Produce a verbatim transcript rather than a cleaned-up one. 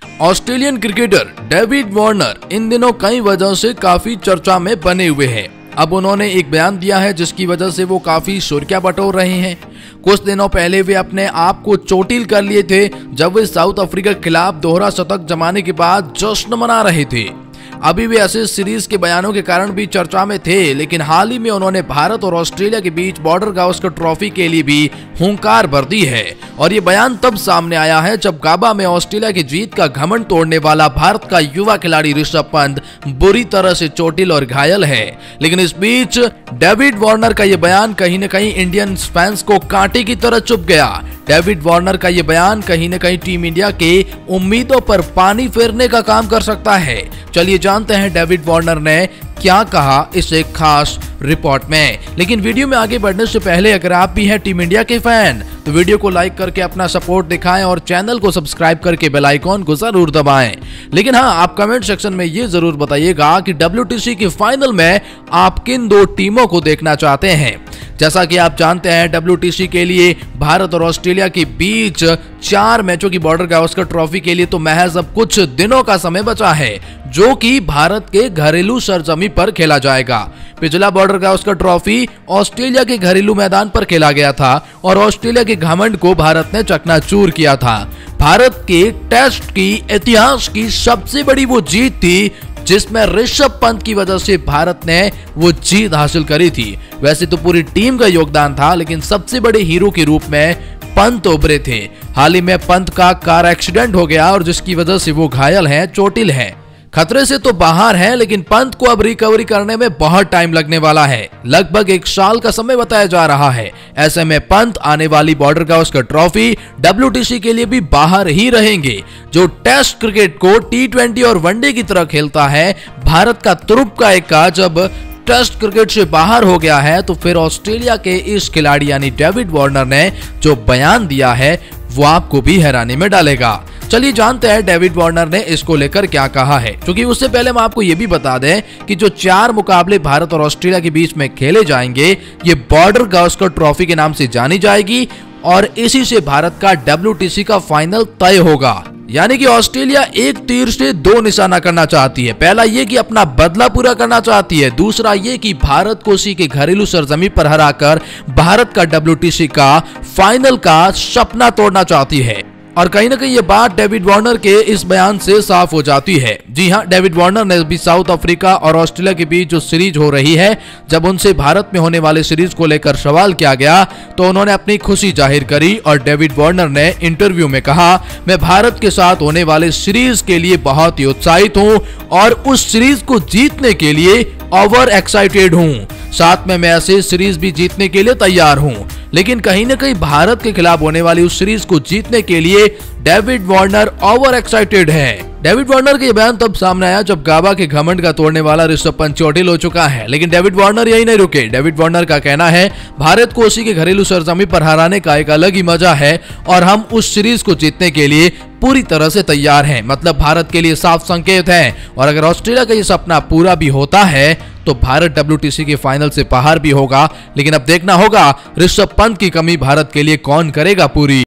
Australian cricketer David Warner इन दिनों कई वजहों से काफी चर्चा में बने हुए हैं। अब उन्होंने एक बयान दिया है जिसकी वजह से वो काफी सुर्खियां बटोर रहे हैं। कुछ दिनों पहले वे अपने आप को चोटिल कर लिए थे जब वे साउथ अफ्रीका के खिलाफ दोहरा शतक जमाने के बाद जश्न मना रहे थे। अभी वे ऐसे सीरीज के बयानों के कारण भी चर्चा में थे, लेकिन हाल ही में उन्होंने भारत और ऑस्ट्रेलिया के बीच बॉर्डर गावस्कर ट्रॉफी के लिए भी हुंकार भर दी है। और ये बयान तब सामने आया है जब गाबा में ऑस्ट्रेलिया की जीत का घमंड तोड़ने वाला भारत का युवा खिलाड़ी ऋषभ पंत बुरी तरह से चोटिल और घायल है। लेकिन इस बीच डेविड वार्नर का ये बयान कहीं न कहीं इंडियन फैंस को कांटे की तरह चुभ गया। डेविड वार्नर का ये बयान कहीं न कहीं टीम इंडिया के उम्मीदों पर पानी फेरने का काम कर सकता है। चलिए जानते हैं डेविड वार्नर ने क्या कहा इस एक खास रिपोर्ट में। लेकिन वीडियो में आगे बढ़ने से पहले अगर आप भी हैं टीम इंडिया के फैन तो वीडियो को लाइक करके अपना सपोर्ट दिखाएं और चैनल को सब्सक्राइब करके बेल आइकॉन को जरूर दबाएं। लेकिन हाँ, आप कमेंट सेक्शन में ये जरूर बताइएगा कि डब्ल्यूटीसी के फाइनल में आप किन दो टीमों को देखना चाहते हैं। जैसा कि आप जानते हैं डब्ल्यूटीसी के लिए भारत और ऑस्ट्रेलिया के बीच चार मैचों की बॉर्डर गावस्कर ट्रॉफी के लिए तो महज अब कुछ दिनों का समय बचा है, जो कि भारत के घरेलू सरजमी पर खेला जाएगा। पिछला बॉर्डर गावस्कर ट्रॉफी ऑस्ट्रेलिया के घरेलू मैदान पर खेला गया था और ऑस्ट्रेलिया के घमंड को भारत ने चकनाचूर किया था। भारत के टेस्ट की इतिहास की सबसे बड़ी वो जीत थी जिसमें ऋषभ पंत की वजह से भारत ने वो जीत हासिल करी थी। वैसे तो पूरी टीम का योगदान था, लेकिन सबसे बड़े हीरो के रूप में पंत उभरे थे। हाल ही में पंत का कार एक्सीडेंट हो गया और जिसकी वजह से वो घायल हैं, चोटिल हैं, खतरे से तो बाहर हैं, लेकिन पंत को अब रिकवरी करने में बहुत टाइम लगने वाला है। लगभग एक साल का समय बताया जा रहा है। ऐसे में पंत आने वाली बॉर्डर गावस्कर ट्रॉफी डब्ल्यूटीसी के लिए भी बाहर ही रहेंगे। जो टेस्ट क्रिकेट को टी ट्वेंटी और वनडे की तरह खेलता है, भारत का तुरुप का इक्का जब टेस्ट क्रिकेट से बाहर हो गया है, तो फिर ऑस्ट्रेलिया के इस खिलाड़ी यानी डेविड वार्नर ने जो बयान दिया है वो आपको भी हैरानी में डालेगा। चलिए जानते हैं डेविड वार्नर ने इसको लेकर क्या कहा है। क्योंकि उससे पहले हम आपको ये भी बता दें कि जो चार मुकाबले भारत और ऑस्ट्रेलिया के बीच में खेले जाएंगे, ये बॉर्डर गावस्कर ट्रॉफी के नाम से जानी जाएगी और इसी से भारत का डब्ल्यूटीसी का फाइनल तय होगा। यानी कि ऑस्ट्रेलिया एक तीर से दो निशाना करना चाहती है। पहला ये कि अपना बदला पूरा करना चाहती है, दूसरा ये कि भारत को उसी के घरेलू सरजमी पर हराकर भारत का डब्ल्यूटीसी का फाइनल का सपना तोड़ना चाहती है। और कहीं ना कहीं ये बात डेविड वार्नर के इस बयान से साफ हो जाती है। जी हाँ, डेविड वार्नर ने भी साउथ अफ्रीका और ऑस्ट्रेलिया के बीच जो सीरीज हो रही है, जब उनसे भारत में होने वाले सीरीज को लेकर सवाल किया गया तो उन्होंने अपनी खुशी जाहिर करी और डेविड वार्नर ने इंटरव्यू में कहा, मैं भारत के साथ होने वाले सीरीज के लिए बहुत ही उत्साहित हूँ और उस सीरीज को जीतने के लिए ओवर एक्साइटेड हूँ। साथ में मैं ऐसे सीरीज भी जीतने के लिए तैयार हूँ, लेकिन कहीं न कहीं भारत के खिलाफ होने वाली उस सीरीज को जीतने के लिए डेविड वार्नर ओवर एक्साइटेड है। डेविड वार्नर के बयान तब सामने आया जब गाबा के घमंड का तोड़ने वाला ऋषभ पंत चोटिल हो चुका है। लेकिन डेविड वार्नर यही नहीं रुके। डेविड वार्नर का कहना है, भारत को उसी के घरेलू सरजमी पर हराने का एक अलग ही मजा है और हम उस सीरीज को जीतने के लिए पूरी तरह से तैयार हैं। मतलब भारत के लिए साफ संकेत है और अगर ऑस्ट्रेलिया का ये सपना पूरा भी होता है तो भारत डब्ल्यूटीसी के फाइनल से बाहर भी होगा। लेकिन अब देखना होगा ऋषभ पंत की कमी भारत के लिए कौन करेगा पूरी।